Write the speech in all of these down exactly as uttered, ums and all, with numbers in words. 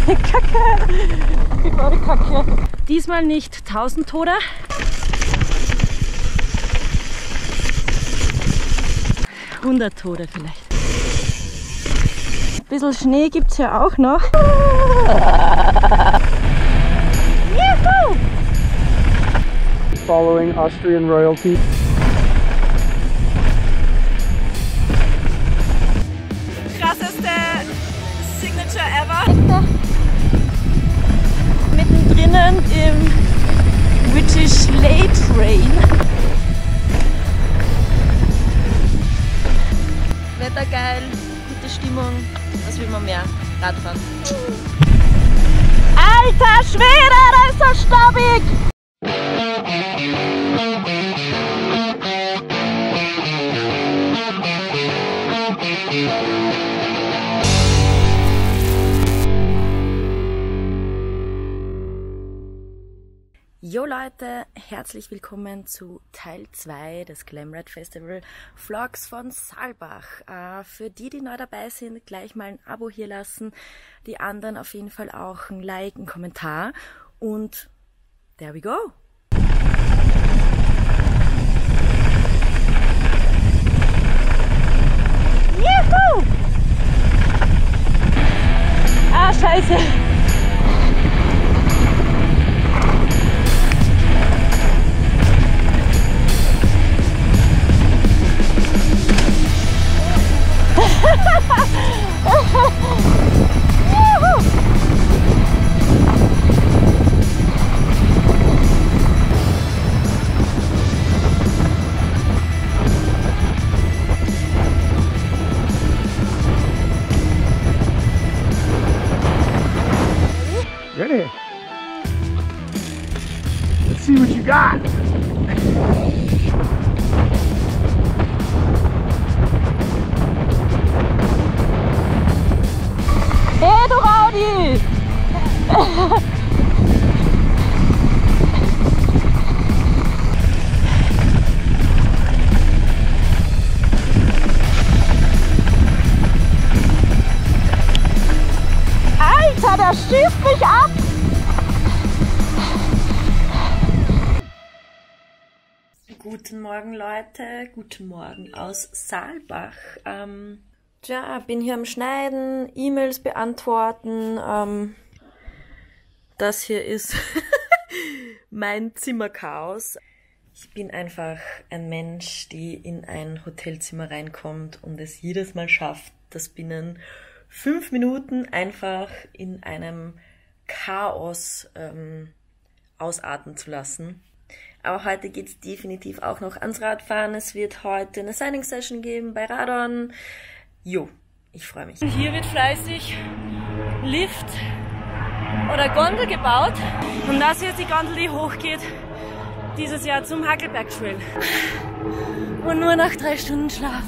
Kacke! Ich war die Kacke. Diesmal nicht tausend Tode. hundert Tode vielleicht. Ein bisschen Schnee gibt es ja auch noch. Juhu! Following Austrian royalty. Krasseste Signature ever. Mittendrin im British Sleigh Train. Wetter geil, gute Stimmung, was will man mehr? Radfahren. Alter Schwede, da ist das staubig! Jo Leute, herzlich willkommen zu Teil zwei des Glamrad Festival Vlogs von Saalbach. Äh, für die, die neu dabei sind, gleich mal ein Abo hier lassen, die anderen auf jeden Fall auch ein Like, ein Kommentar und there we go! Juhu! Ah, scheiße! Ready? Let's see what you got. Hey, du Raudi! Alter, der schießt mich ab! Guten Morgen Leute, guten Morgen aus Saalbach. Ähm Tja, bin hier am Schneiden, E-Mails beantworten. Ähm, das hier ist mein Zimmerchaos. Ich bin einfach ein Mensch, die in ein Hotelzimmer reinkommt und es jedes Mal schafft, das binnen fünf Minuten einfach in einem Chaos ähm, ausarten zu lassen. Aber heute geht es definitiv auch noch ans Radfahren. Es wird heute eine Signing-Session geben bei Radon. Jo, ich freue mich. Hier wird fleißig Lift oder Gondel gebaut. Und das hier ist die Gondel, die hochgeht dieses Jahr zum Hackelberg Trail. Und nur nach drei Stunden Schlaf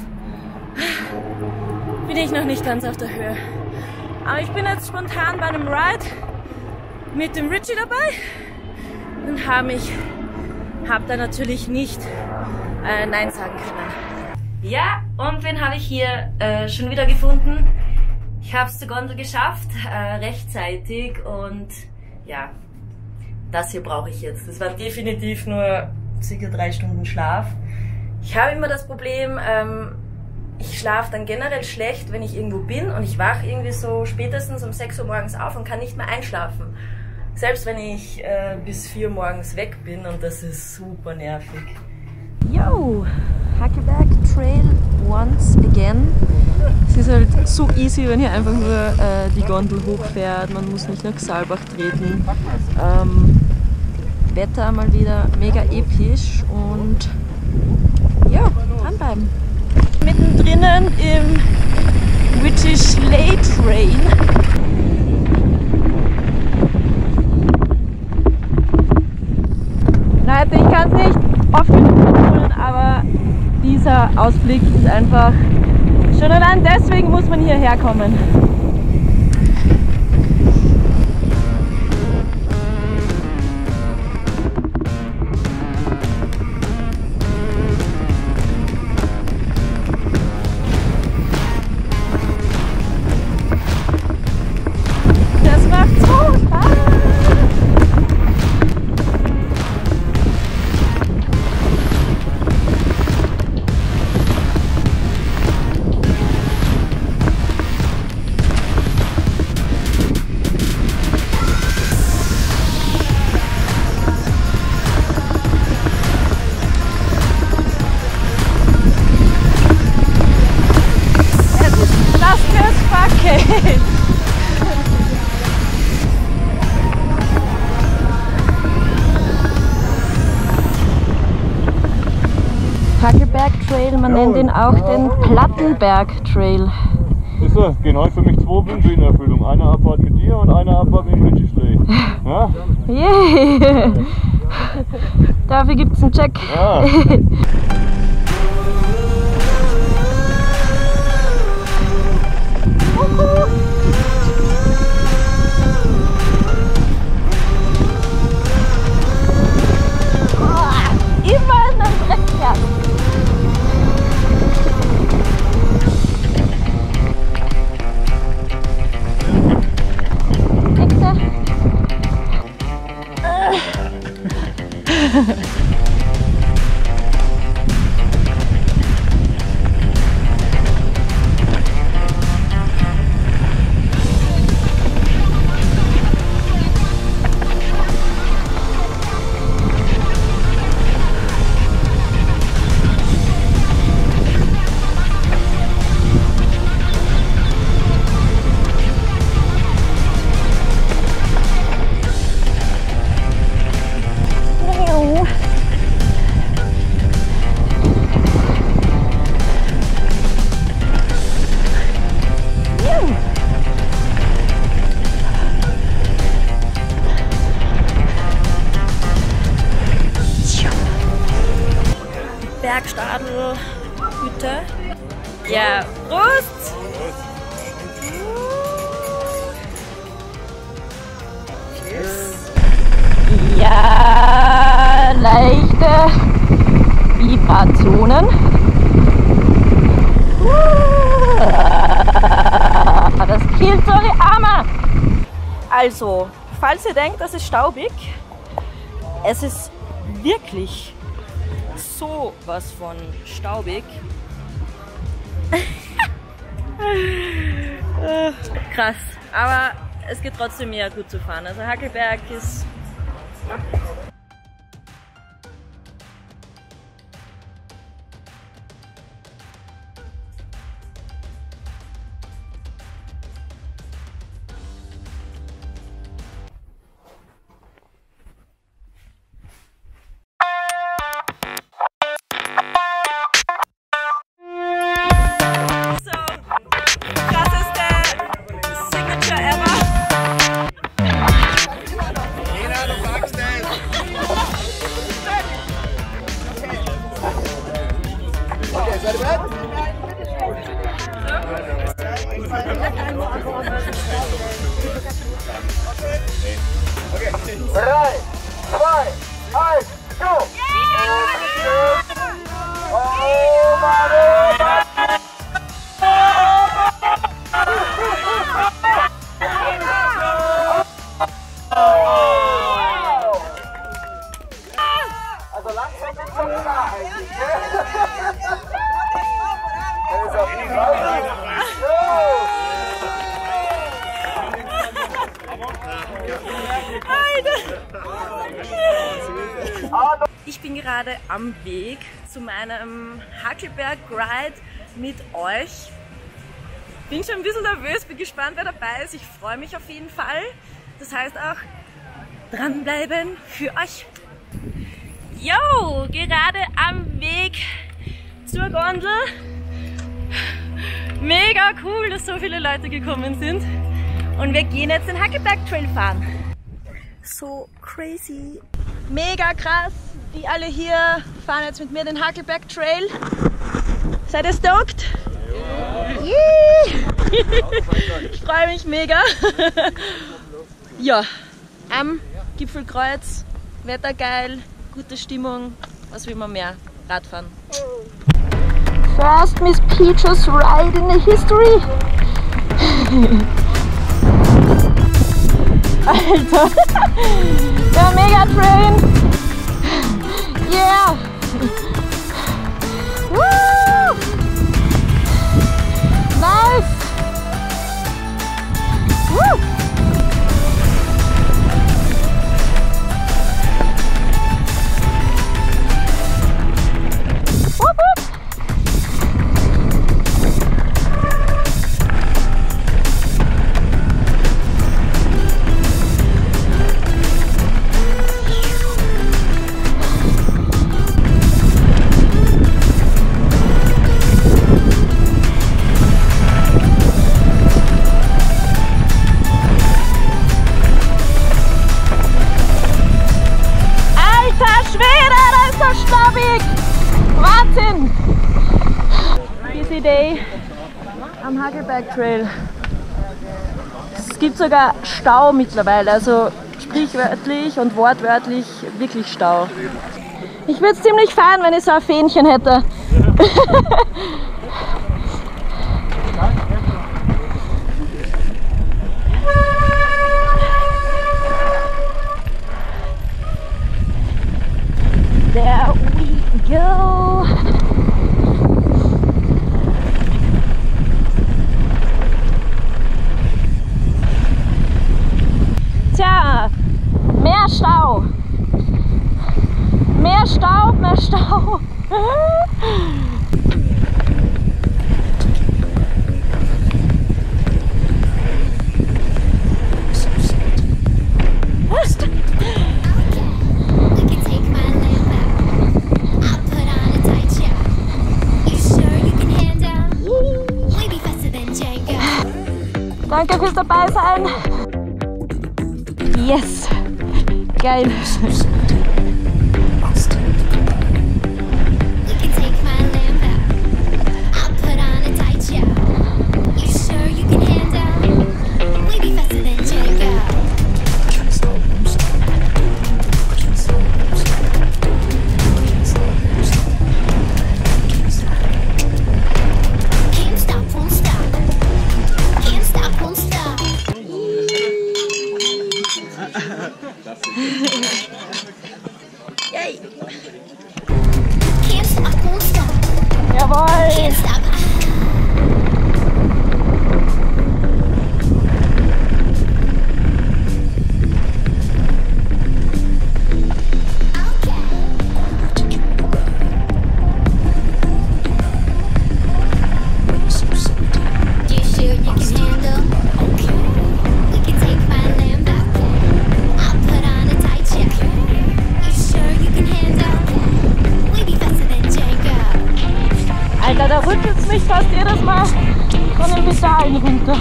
bin ich noch nicht ganz auf der Höhe. Aber ich bin jetzt spontan bei einem Ride mit dem Richie dabei und habe mich, habe da natürlich nicht äh, Nein sagen können. Ja, und wen habe ich hier äh, schon wieder gefunden? Ich habe es zur Gondel geschafft, äh, rechtzeitig und ja, das hier brauche ich jetzt. Das war definitiv nur circa drei Stunden Schlaf. Ich habe immer das Problem, ähm, ich schlafe dann generell schlecht, wenn ich irgendwo bin und ich wache irgendwie so spätestens um sechs Uhr morgens auf und kann nicht mehr einschlafen. Selbst wenn ich äh, bis vier Uhr morgens weg bin und das ist super nervig. Yo! Hackelberg Trail once again. Es ist halt so easy, wenn hier einfach nur äh, die Gondel hochfährt. Man muss nicht nach Saalbach treten. Ähm, Wetter mal wieder mega episch und ja, dranbleiben. Mittendrin im British Sleigh Train. Leute, ich kann es nicht oft betonen, aber dieser Ausblick ist einfach, schon allein deswegen muss man hierher kommen. Das macht Trail, man nennt ihn auch den Plattenberg Trail. Ist er, genau für mich zwei Wünsche in Erfüllung. Eine Abfahrt mit dir und eine Abfahrt mit dem Richie Schley. Ja? Yeah. Dafür gibt es einen Check. Ja. Immer in einem Dreckpferd. Bergstadelhütte. Ja, Prost! Ja, leichte Vibrationen. Das killt so die Arme! Also, falls ihr denkt, das ist staubig, es ist wirklich so was von staubig. Krass, aber es geht trotzdem mega gut zu fahren. Also Hackelberg ist... Drei, zwei, eins, go! Oh, Mann! Also langsam ist schon klar eigentlich, Er ist auf die Seite. Ich bin gerade am Weg zu meinem Hackelberg Ride mit euch. Bin schon ein bisschen nervös, bin gespannt, wer dabei ist. Ich freue mich auf jeden Fall. Das heißt auch dranbleiben für euch. Jo, gerade am Weg zur Gondel. Mega cool, dass so viele Leute gekommen sind. Und wir gehen jetzt den Hackelberg Trail fahren. So crazy. Mega krass. Die alle hier fahren jetzt mit mir den Hackelberg Trail. Seid ihr stoked? Ja. Ich freue mich mega. Ja, am Gipfelkreuz, Wetter geil, gute Stimmung. Was will man mehr? Radfahren. First Miss Peaches ride in the history. Alter, der Megatrain. Yeah. Woo. Nice. Woo. Whoop, whoop. am Hagelberg Trail. Es gibt sogar Stau mittlerweile, also sprichwörtlich und wortwörtlich wirklich Stau. Ich würde es ziemlich feiern, wenn ich so ein Fähnchen hätte. There we go. Tja, mehr Stau. Mehr Stau, mehr Stau. Danke fürs dabei sein. Yes. Geil. Yay. Jawohl! Alter, da rüttelt es mich fast jedes Mal von den Pedalen runter.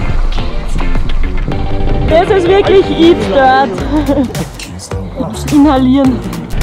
Das ist wirklich Eat Dirt. Inhalieren.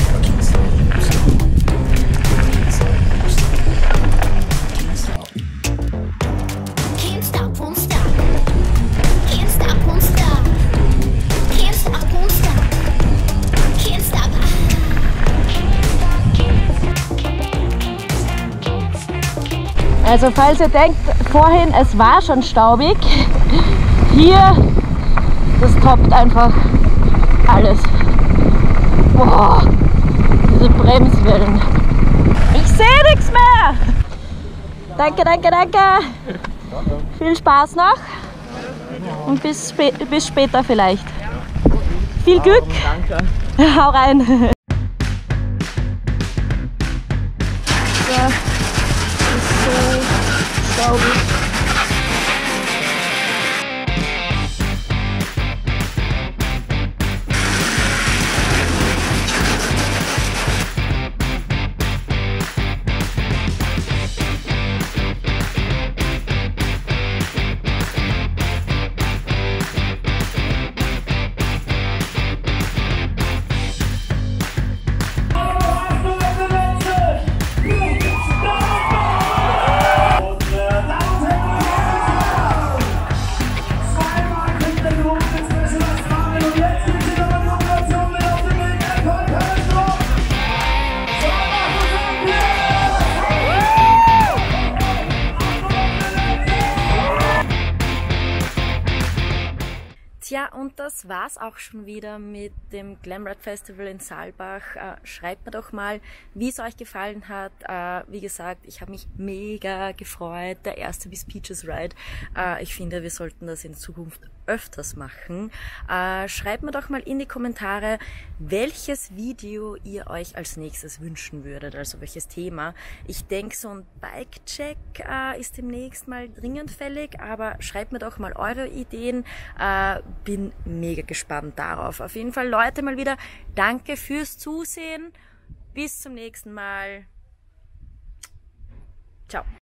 Also falls ihr denkt, vorhin es war schon staubig, hier, das toppt einfach alles. Boah, diese Bremswellen. Ich sehe nichts mehr. Danke, danke, danke. Viel Spaß noch und bis, spä bis später vielleicht. Viel Glück. Danke. Hau rein. So. Staubig. Tja, und das war's auch schon wieder mit dem Glamride Festival in Saalbach. Äh, schreibt mir doch mal, wie es euch gefallen hat. Äh, wie gesagt, ich habe mich mega gefreut. Der erste Bis Peaches Ride. Äh, ich finde, wir sollten das in Zukunft öfters machen. Äh, schreibt mir doch mal in die Kommentare, welches Video ihr euch als nächstes wünschen würdet, also welches Thema. Ich denke, so ein Bike-Check äh, ist demnächst mal dringend fällig, aber schreibt mir doch mal eure Ideen. Äh, bin mega gespannt darauf. Auf jeden Fall, Leute, mal wieder danke fürs Zusehen. Bis zum nächsten Mal. Ciao.